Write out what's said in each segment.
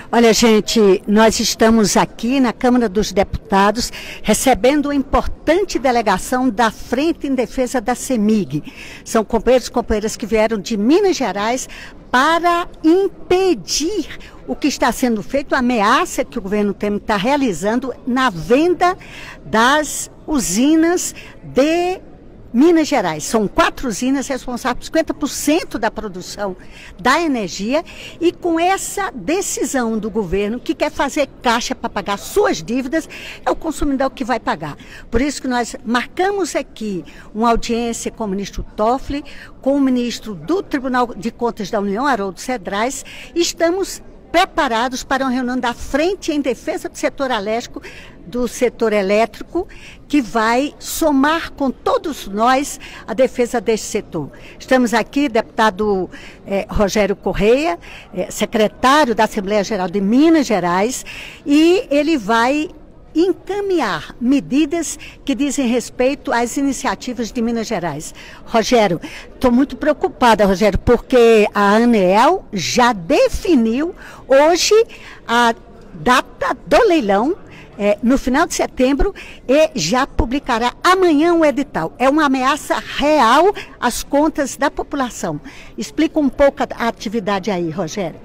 Olha, gente, nós estamos aqui na Câmara dos Deputados recebendo uma importante delegação da Frente em Defesa da CEMIG. São companheiros e companheiras que vieram de Minas Gerais para impedir o que está sendo feito, a ameaça que o governo Temer está realizando na venda das usinas de Minas Gerais. São 4 usinas responsáveis por 50% da produção da energia, e com essa decisão do governo que quer fazer caixa para pagar suas dívidas, é o consumidor que vai pagar. Por isso que nós marcamos aqui uma audiência com o ministro Toffoli, com o ministro do Tribunal de Contas da União, Haroldo Cedrais. Estamos preparados para uma reunião da Frente em Defesa do Setor Elétrico, que vai somar com todos nós a defesa desse setor. Estamos aqui, deputado Rogério Correia, secretário da Assembleia Geral de Minas Gerais, e ele vai encaminhar medidas que dizem respeito às iniciativas de Minas Gerais. Rogério, estou muito preocupada, Rogério, porque a ANEEL já definiu hoje a data do leilão, no final de setembro, e já publicará amanhã um edital. É uma ameaça real às contas da população. Explica um pouco a atividade aí, Rogério.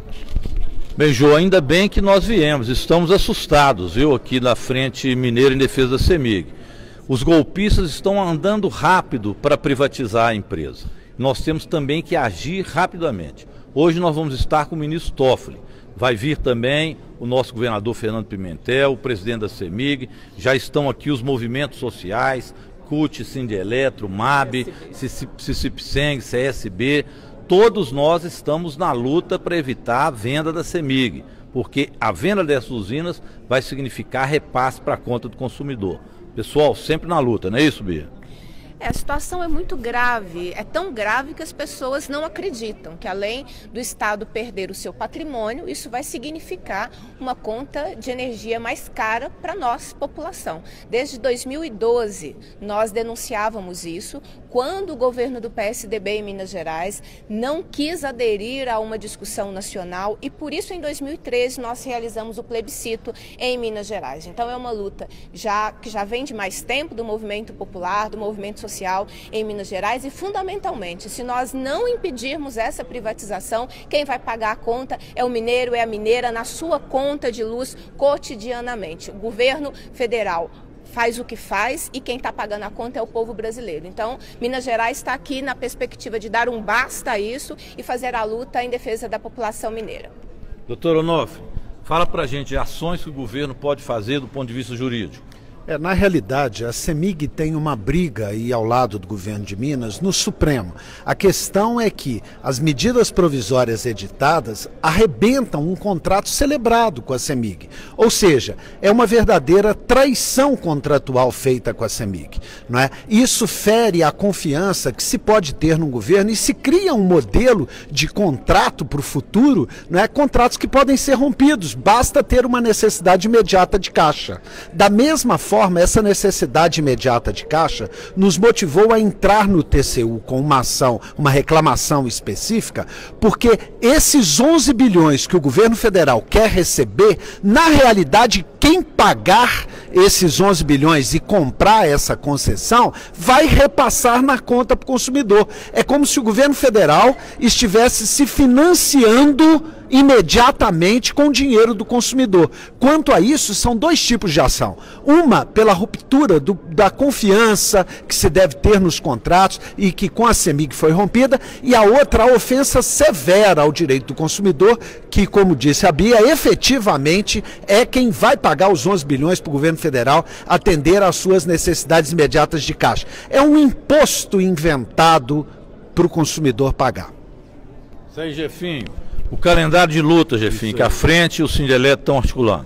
Bem, Jô, ainda bem que nós viemos, estamos assustados, viu, aqui na Frente Mineira em Defesa da CEMIG. Os golpistas estão andando rápido para privatizar a empresa. Nós temos também que agir rapidamente. Hoje nós vamos estar com o ministro Toffoli. Vai vir também o nosso governador Fernando Pimentel, o presidente da CEMIG. Já estão aqui os movimentos sociais, CUT, Sindeletro, MAB, CICIPSENG, CSB. Todos nós estamos na luta para evitar a venda da CEMIG, porque a venda dessas usinas vai significar repasse para a conta do consumidor. Pessoal, sempre na luta, não é isso, Bia? A situação é muito grave, é tão grave que as pessoas não acreditam que, além do Estado perder o seu patrimônio, isso vai significar uma conta de energia mais cara para nós, população. Desde 2012, nós denunciávamos isso, quando o governo do PSDB em Minas Gerais não quis aderir a uma discussão nacional, e por isso em 2013 nós realizamos o plebiscito em Minas Gerais. Então é uma luta que já vem de mais tempo do movimento popular, do movimento social em Minas Gerais, e fundamentalmente, se nós não impedirmos essa privatização, quem vai pagar a conta é o mineiro, é a mineira, na sua conta de luz cotidianamente. O governo federal faz o que faz e quem está pagando a conta é o povo brasileiro. Então, Minas Gerais está aqui na perspectiva de dar um basta a isso e fazer a luta em defesa da população mineira. Doutor Onofre, fala pra gente ações que o governo pode fazer do ponto de vista jurídico. Na realidade, a CEMIG tem uma briga aí ao lado do governo de Minas no Supremo. A questão é que as medidas provisórias editadas arrebentam um contrato celebrado com a CEMIG. Ou seja, é uma verdadeira traição contratual feita com a CEMIG, não é? Isso fere a confiança que se pode ter num governo e se cria um modelo de contrato para o futuro, não é? Contratos que podem ser rompidos, basta ter uma necessidade imediata de caixa. Da mesma forma, essa necessidade imediata de caixa nos motivou a entrar no TCU com uma ação, uma reclamação específica, porque esses 11 bilhões que o governo federal quer receber, na realidade, quem pagar esses 11 bilhões e comprar essa concessão vai repassar na conta para o consumidor. É como se o governo federal estivesse se financiando imediatamente com o dinheiro do consumidor. Quanto a isso, são 2 tipos de ação. Uma, pela ruptura da confiança que se deve ter nos contratos e que com a CEMIG foi rompida, e a outra, a ofensa severa ao direito do consumidor, que, como disse a Bia, efetivamente é quem vai pagar os 11 bilhões para o governo federal atender às suas necessidades imediatas de caixa. É um imposto inventado para o consumidor pagar. Isso aí, Jefinho. O calendário de luta, Jefinho, que a Frente e o Sindeletro estão articulando.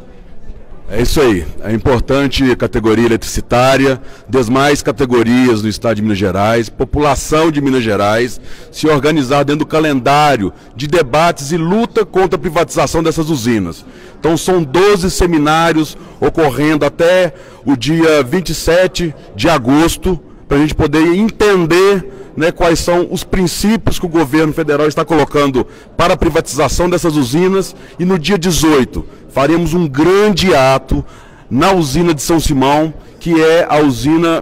É isso aí. É importante a categoria eletricitária, demais categorias do estado de Minas Gerais, população de Minas Gerais, se organizar dentro do calendário de debates e luta contra a privatização dessas usinas. Então são 12 seminários ocorrendo até o dia 27 de agosto, para a gente poder entender né, quais são os princípios que o governo federal está colocando para a privatização dessas usinas, e no dia 18 faremos um grande ato na usina de São Simão, que é a usina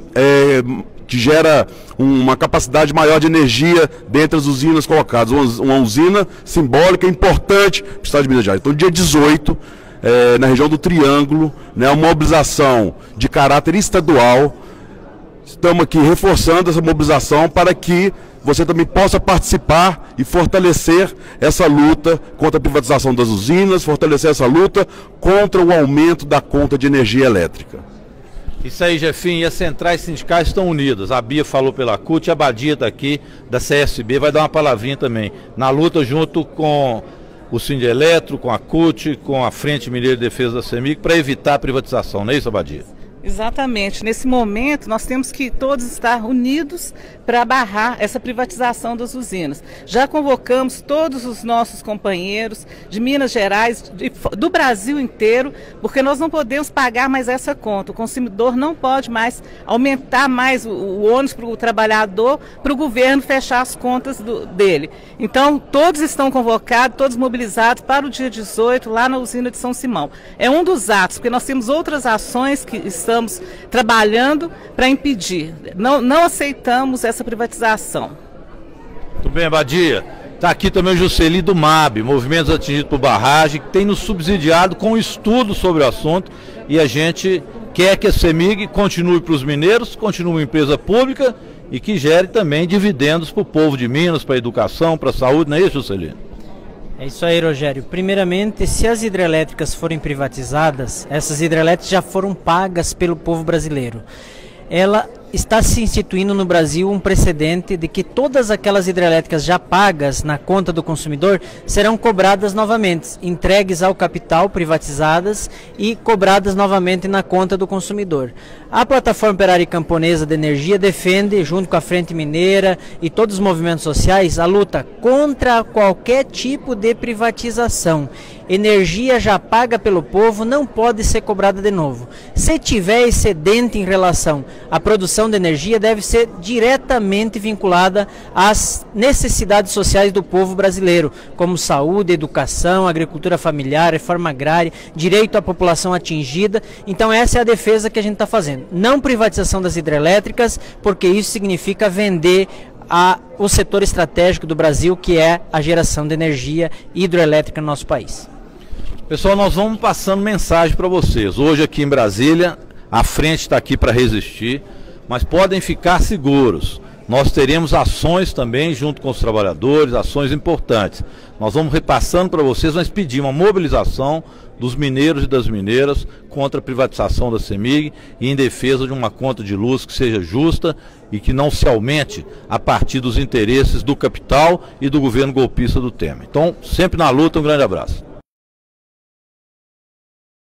que gera uma capacidade maior de energia dentre as usinas colocadas, uma usina simbólica importante para o estado de Minas Gerais. Então, dia 18, na região do Triângulo, né, uma mobilização de caráter estadual. Estamos aqui reforçando essa mobilização para que você também possa participar e fortalecer essa luta contra a privatização das usinas, fortalecer essa luta contra o aumento da conta de energia elétrica. Isso aí, Jefinho, e as centrais sindicais estão unidas. A Bia falou pela CUT, a Badia está aqui, da CSB, vai dar uma palavrinha também, na luta junto com o Sindeletro, com a CUT, com a Frente Mineira de Defesa da CEMIG, para evitar a privatização, não é isso, Badia? Exatamente. Nesse momento, nós temos que todos estar unidos para barrar essa privatização das usinas. Já convocamos todos os nossos companheiros de Minas Gerais, do Brasil inteiro, porque nós não podemos pagar mais essa conta. O consumidor não pode mais aumentar mais o ônus para o trabalhador, para o governo fechar as contas dele. Então, todos estão convocados, todos mobilizados para o dia 18, lá na usina de São Simão. É um dos atos, porque nós temos outras ações que estamos trabalhando para impedir. Não aceitamos essa privatização. Muito bem, Badia. Está aqui também o Jusceli do MAB, Movimentos Atingidos por Barragem, que tem nos subsidiado com estudo sobre o assunto, e a gente quer que a CEMIG continue para os mineiros, continue uma empresa pública e que gere também dividendos para o povo de Minas, para a educação, para a saúde, não é isso, Jusceli? É isso aí, Rogério. Primeiramente, se as hidrelétricas forem privatizadas, essas hidrelétricas já foram pagas pelo povo brasileiro. Ela está se instituindo no Brasil um precedente de que todas aquelas hidrelétricas já pagas na conta do consumidor serão cobradas novamente, entregues ao capital, privatizadas e cobradas novamente na conta do consumidor. A Plataforma Operária e Camponesa de Energia defende, junto com a Frente Mineira e todos os movimentos sociais, a luta contra qualquer tipo de privatização. Energia já paga pelo povo não pode ser cobrada de novo. Se tiver excedente em relação à produção de energia, deve ser diretamente vinculada às necessidades sociais do povo brasileiro, como saúde, educação, agricultura familiar, reforma agrária, direito à população atingida. Então essa é a defesa que a gente está fazendo. Não privatização das hidrelétricas, porque isso significa vender o setor estratégico do Brasil, que é a geração de energia hidroelétrica no nosso país. Pessoal, nós vamos passando mensagem para vocês. Hoje aqui em Brasília, a frente está aqui para resistir, mas podem ficar seguros. Nós teremos ações também junto com os trabalhadores, ações importantes. Nós vamos repassando para vocês, mas pedir uma mobilização dos mineiros e das mineiras contra a privatização da CEMIG e em defesa de uma conta de luz que seja justa e que não se aumente a partir dos interesses do capital e do governo golpista do Temer. Então, sempre na luta, um grande abraço.